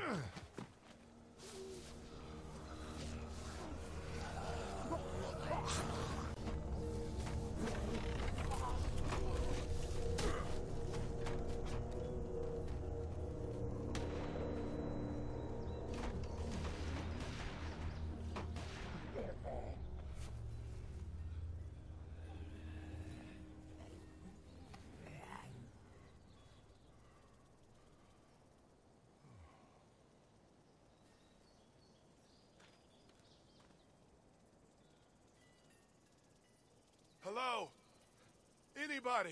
Hello? Anybody?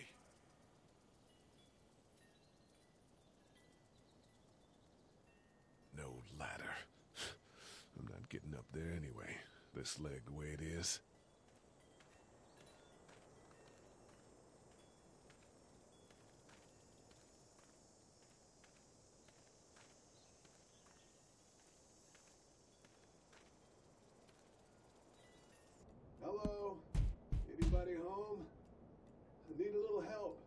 No ladder. I'm not getting up there anyway. This leg the way it is. Hello? Anybody home? I need a little help.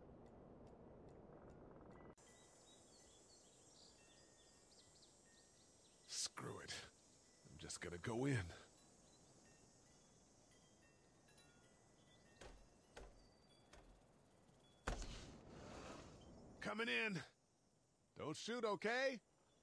Screw it. I'm just gonna go in. Coming in. Don't shoot, okay?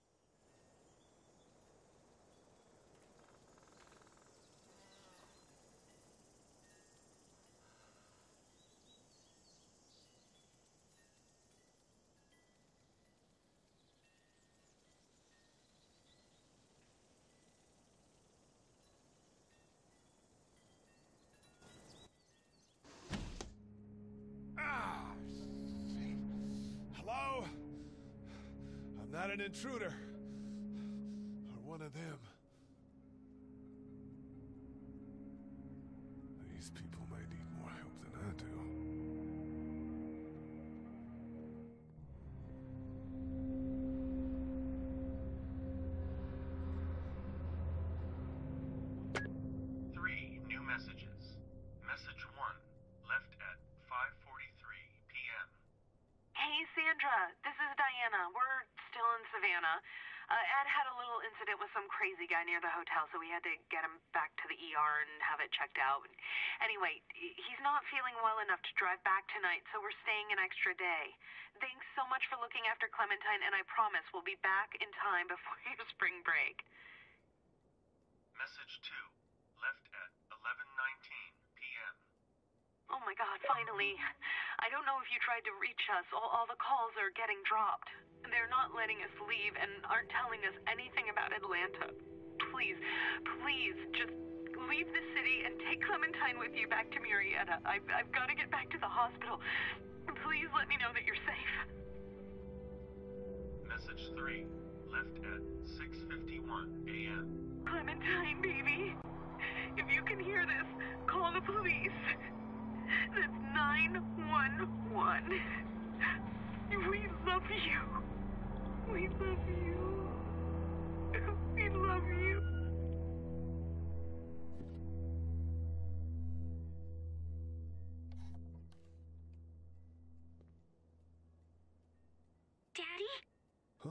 Hello? I'm not an intruder. Or one of them. These people might need more help than I do. New messages. Message 1, left at 5:43 p.m. Hey, Sandra. This is Diana. We're still in Savannah. Ed had a little incident with some crazy guy near the hotel, so we had to get him back to the ER and have it checked out. Anyway, he's not feeling well enough to drive back tonight, so we're staying an extra day. Thanks so much for looking after Clementine, and I promise we'll be back in time before your spring break. Message 2, left at 11:19 p.m. Oh my God, finally. I don't know if you tried to reach us. All the calls are getting dropped. They're not letting us leave and aren't telling us anything about Atlanta. Please, just leave the city and take Clementine with you back to Murrieta. I've got to get back to the hospital. Please let me know that you're safe. Message 3, left at 6:51 a.m. Clementine, baby. If you can hear this, call the police. That's 911. We love you. We love you. We love you. Daddy? Huh?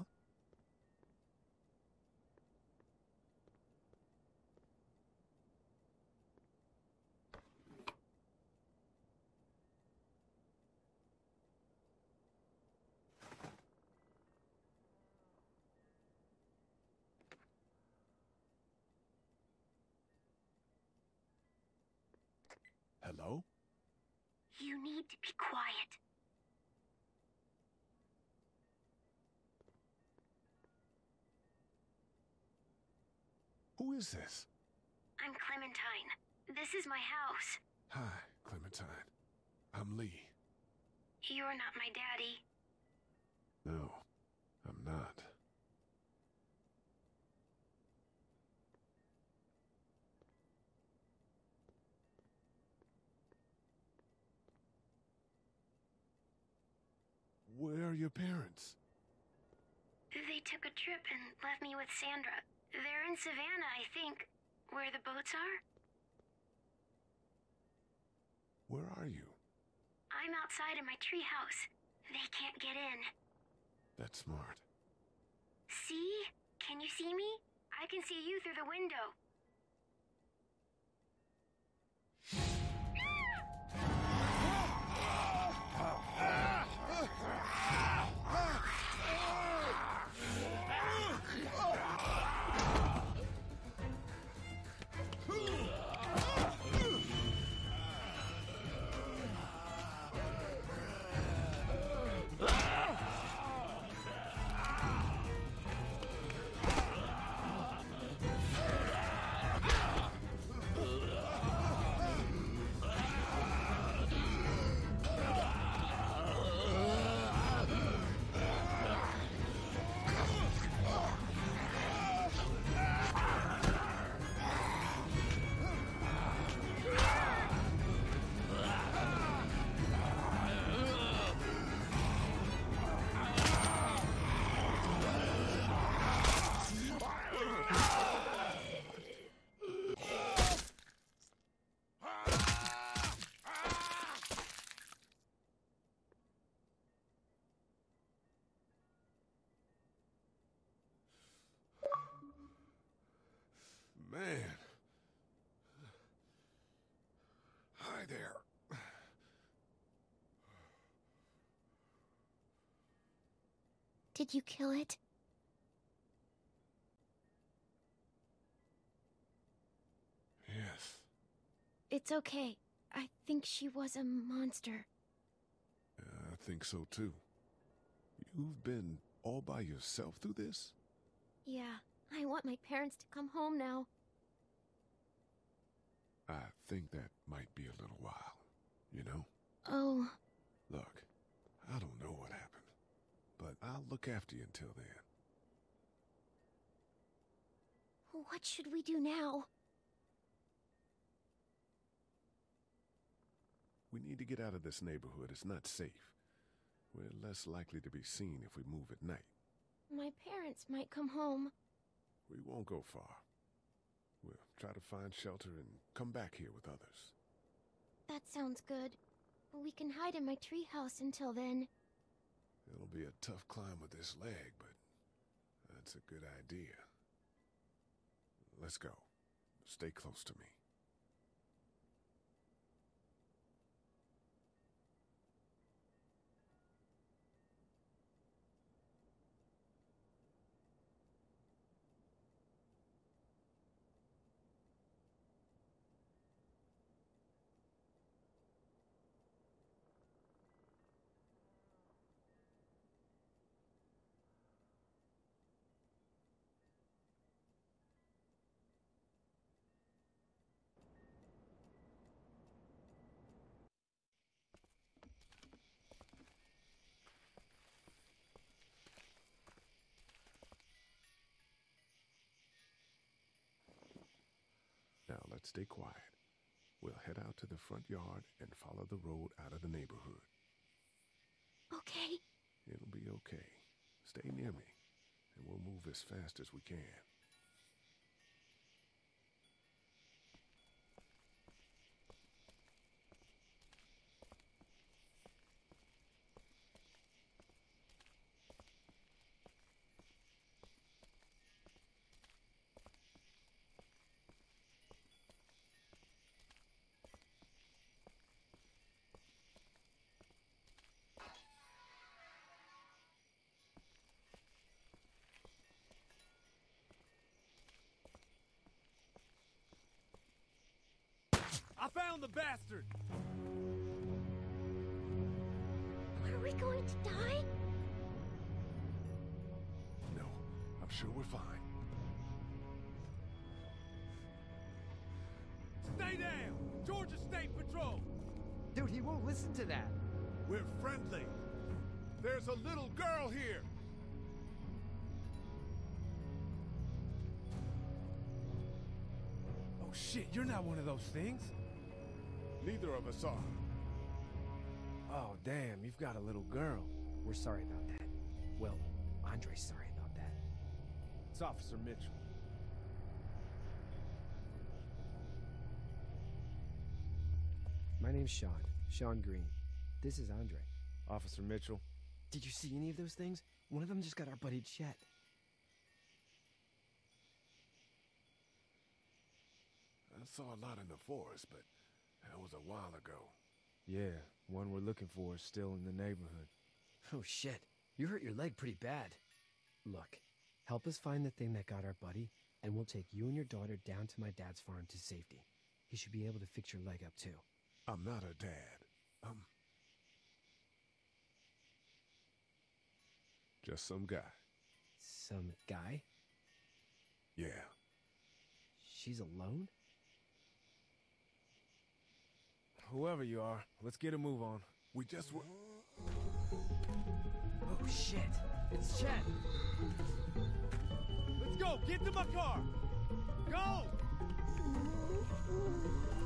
Hello? You need to be quiet. Who is this? I'm Clementine. This is my house. Hi, Clementine. I'm Lee. You're not my daddy. No, I'm not. Where are your parents? They took a trip and left me with Sandra. They're in Savannah, I think. Where the boats are? Where are you? I'm outside in my treehouse. They can't get in. That's smart. See? Can can see you through the window. Man. Hi there. Did you kill it? Yes. It's okay. I think she was a monster. I think so too. You've been all by yourself through this? Yeah, I want my parents to come home now. I think that might be a little while, you know? Oh. Look, I don't know what happened, but I'll look after you until then. What should we do now? We need to get out of this neighborhood. It's not safe. We're less likely to be seen if we move at night. My parents might come home. We won't go far. We'll try to find shelter and come back here with others. That sounds good. We can hide in my treehouse until then. It'll be a tough climb with this leg, but that's a good idea. Let's go. Stay close to me. Now let's stay quiet. We'll head out to the front yard and follow the road out of the neighborhood. Okay. It'll be okay. Stay near me, and we'll move as fast as we can. I found the bastard! Are we going to die? No, I'm sure we're fine. Stay down! Georgia State Patrol! Dude, he won't listen to that. We're friendly. There's a little girl here. Oh shit, you're not one of those things. Neither of us are. Oh damn, you've got a little girl. We're sorry about that. Well, Andre's sorry about that. It's Officer Mitchell. My name's Sean. Sean Green. This is Andre. Officer Mitchell. Did you see any of those things? One of them just got our buddy Chet. saw a lot in the forest, but that was a while ago. Yeah, one we're looking for is still in the neighborhood. Oh shit, you hurt your leg pretty bad. Look, help us find the thing that got our buddy, and we'll take you and your daughter down to my dad's farm to safety. He should be able to fix your leg up too. I'm not a dad. Just some guy. Some guy? Yeah. She's alone? Whoever you are, let's get a move on. We just were... Oh shit, it's Chet! Let's go! Get to my car! Go!